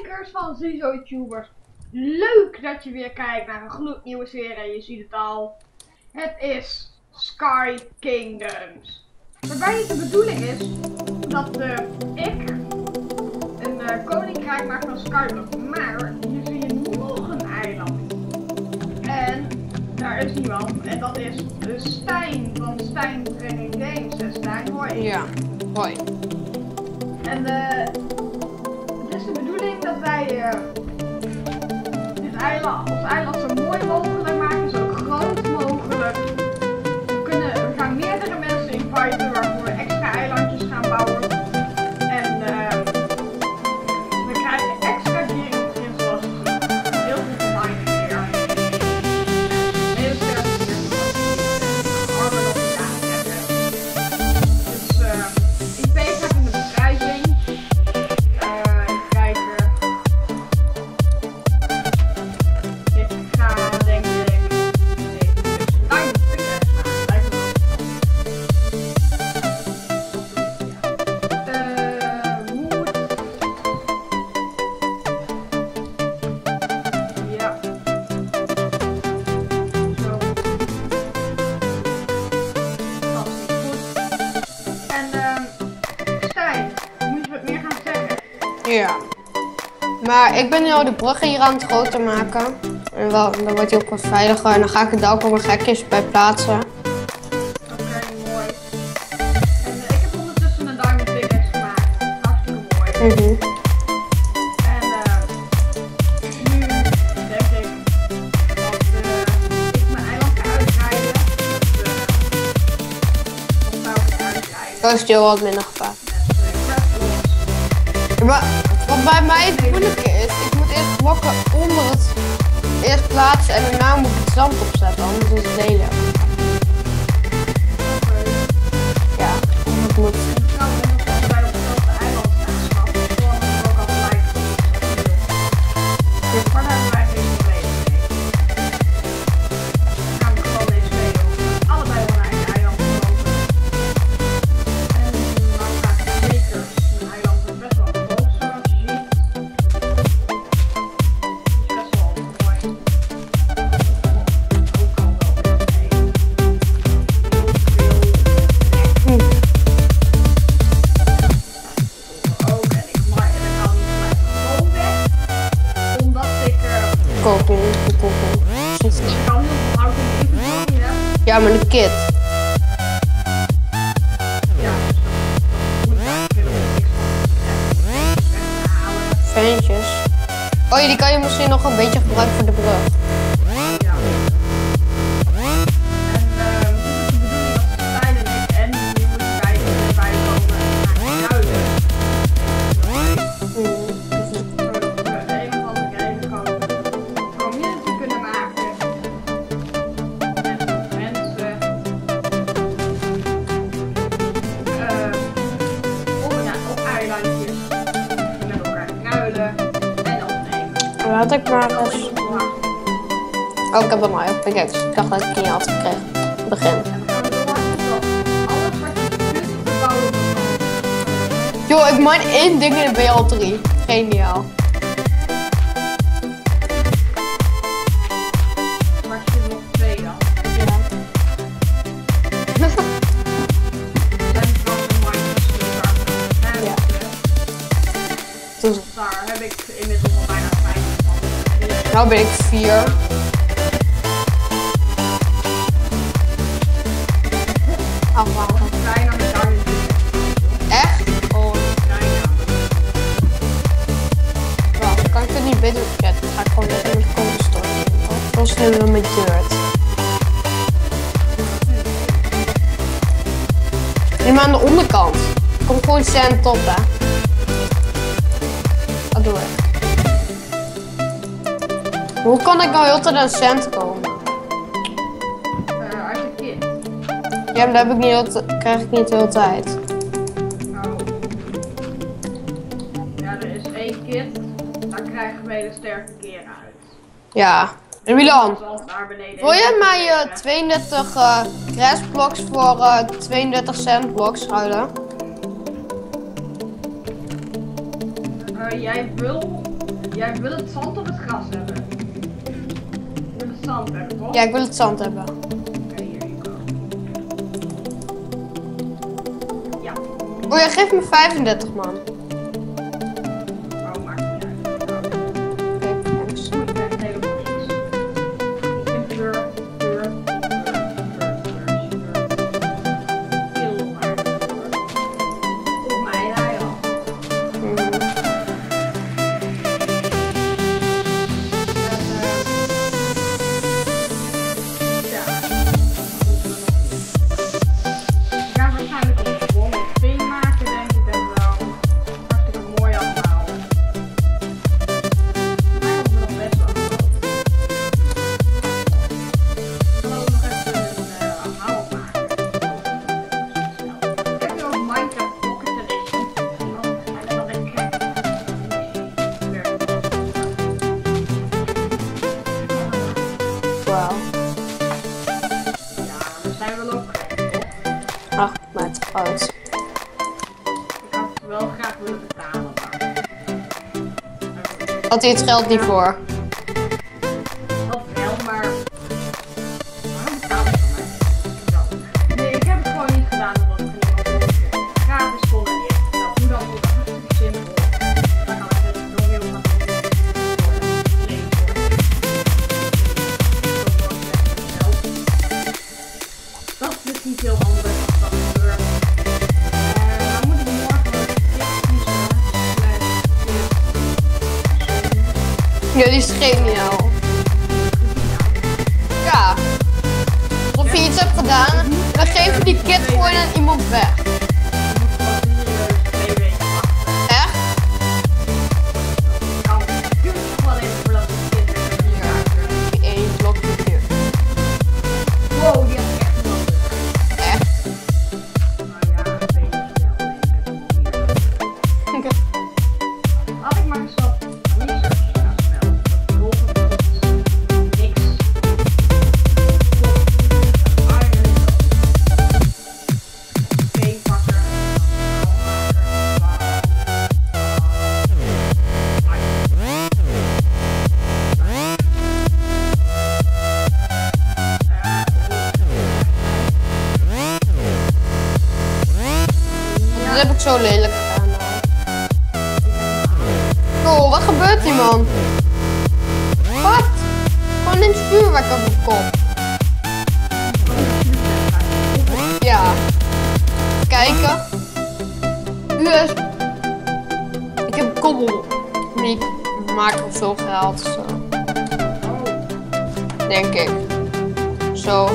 kijkers van ZizoTubers. Leuk dat je weer kijkt naar een gloednieuwe serie. Je ziet het al. Het is Sky Kingdoms. Waarbij het de bedoeling is dat ik een koninkrijk maak van Skyblock. Maar hier zie je nog een eiland. En daar is niemand. En dat is Stijn van Stijn Training Games. Stijn, hoi. Ja, hoi. En het is de bedoeling dat wij dit eiland, ons eiland zo mooi mogelijk maken, zo groot mogelijk. We gaan meerdere mensen inviten waarvoor we extra eilandjes gaan bouwen. En we krijgen extra gear in zoals je ziet. Heel veel mining gear. Heel sterke gear. Armen op de dagen hebben. Dus IP gaat in de beschrijving. Even kijken. Ik ga denk ik Ja. Maar ik ben nu al de bruggen hier aan het groter maken. En wel, dan wordt hij ook wat veiliger. En dan ga ik er ook allemaal gekjes bij plaatsen. Oké, mooi. En ik heb ondertussen een diamond pickaxe gemaakt. Hartstikke mooi. En nu denk ik dat ik mijn eiland ga uitrijden. Of zou ik het uitrijden? Dat is heel wat minder gevaar. Maar wat bij mij het moeilijke is, ik moet eerst blokken onder het eerst plaatsen en daarna moet ik het zand opzetten, anders is het lelijk. Ja, dat moet. Maar daar hebben wij geen probleem mee. Dan gaan we gewoon deze twee allebei wel naar een eiland lopen. En dan ga ik zeker een eiland is best wel groot zoals je ziet. Het is best wel mooi. Ook al wel best mee. Heel veel. Ook en ik maar en dan kan niet gelijk gewoon weg. Omdat ik Koken. ik kan heel veel hout in de inventory hebben. Ja, maar de kit. Ja, dus dat moet ik eigenlijk niks van weghalen. Ventjes. Oh ja, die kan je misschien nog een beetje gebruiken voor de brug. Ja. En het is de bedoeling dat ze Stijn en nu moeten wij erbij komen naar Kruiden. Zodat we een of andere reden gewoon community kunnen maken. Met mensen. Op eilandjes. Met elkaar kruiden en opnemen. Laat ik maar eens. Oh, ik heb hem al op. Ik dacht dat ik niet had gekregen. Begin. En we gaan door tot alles wat je kunt bouwen. Joh, ik mine 1 ding in de BL3. Geniaal. Maar je zit nog 2 dan. Ja. Zijn van de Minecraft en Ja. Dus, daar heb ik inmiddels al bijna 5 van. nou ben ik 4. Afwachten. Bijna met Diamond Pickaxe. Echt? Oh, Bijna. wacht. Kan ik het niet beter? Ja, dan ga ik gewoon lekker met cobblestone in. Dan sneeuwen we met dirt. Nee, maar aan de onderkant. Komt gewoon sand op, hè. Dat doe ik. Hoe kan ik nou heel tijd aan sand komen? Als je kind. Ja, maar dat heb ik niet krijg ik niet de hele tijd. Nou. Ja, er is 1 kit. Daar krijgen we hele sterke keren uit. Ja. En Milan, Zoals daar beneden. wil jij mij 32 grassblocks voor 32 sandblocks ruilen? Jij wil Jij wil het zand of het gras hebben? Je wil het zand hebben, toch? Ja, ik wil het zand hebben. Oké, hier you go. Ja. Oh ja, geef me 35 man. Oh, maakt niet uit. Nou, Oké, thanks. ik ben helemaal niks. Ik ben pur. Heel hard. Op mij rij al. Ja. Ik ga waarschijnlijk een gewoon een maken, denk ik. Dat wel hartstikke mooi allemaal. Maar ik wil nog best wel groot. Ik wil ook nog even een hout maken. Ik heb hier ook Minecraft Pocket Edition. En dat ik krijg. Wauw. Ja, we zijn wel ook gek, toch? Ach, maar het is oud. Ik had het wel graag willen betalen, maar... Had hij het geld niet voor? Dat wel, maar... Waarom betaal ik voor mij? Nee, ik heb het gewoon niet gedaan omdat ik het niet had. Gratis kon en niet echt zelf. Hoe dan ook, hartstikke simpel. Dan kan ik het nog heel wat doen. Dat is dus niet heel handig als dat gebeurt. Dan moet ik morgen dit kiezen. Ja, die is geniaal. Ja. Of je iets hebt gedaan, dan geven die kit gewoon aan iemand weg. Echt? Die één blokje hier. Wow, die had ik echt nodig. Echt? Nou ja, een beetje wel. Nee, ik heb hem hier. Had ik maar eens wat research gaan snel. Dat volgende tot niks. Steenpakker. Dat heb ik zo lelijk gedaan. Oh, wat gebeurt hier, man? Wat? Gewoon in het vuurwerk op mijn kop. Ja. Kijken. US. Ik heb kobbel niet gemaakt of zo gehaald. Zo. Denk ik. Zo.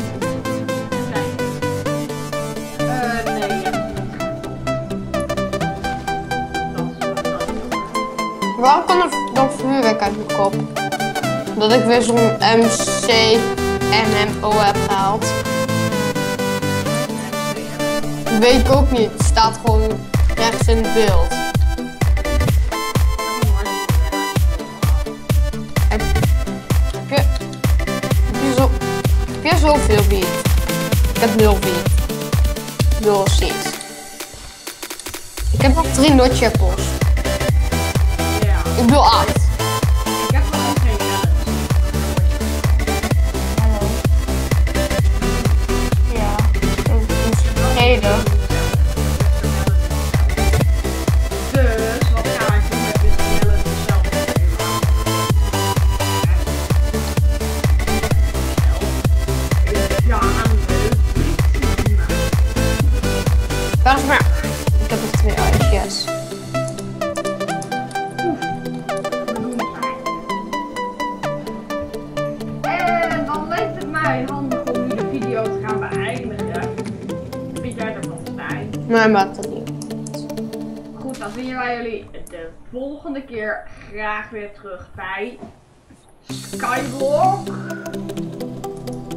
Waarom kan er dan vuurwerk uit mijn kop? Dat ik weer zo'n MCMMO heb gehaald. Weet ik ook niet. Het staat gewoon rechts in het beeld. Heb je zoveel wiet? Ik heb 0 wiet. 0 seeds. Ik heb nog 3 notchappels. Ik wil 8. Ik heb nog geen Hallo. Ja, dat is reden. Dus, wat ga ik doen met dit hele zelf? Ja, aan Waar is maar? Ik heb nog 2 ijsjes. En dan leek het mij handig om nu de video te gaan beëindigen. Vind jij ervan, Stijn? Nee, maakt het niet. Goed, dan zien wij jullie de volgende keer graag weer terug bij Skyblock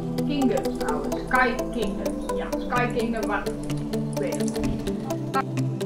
Kingdoms trouwens. Sky Kingdoms. Ja, Sky Kingdom, maar ik weet het niet.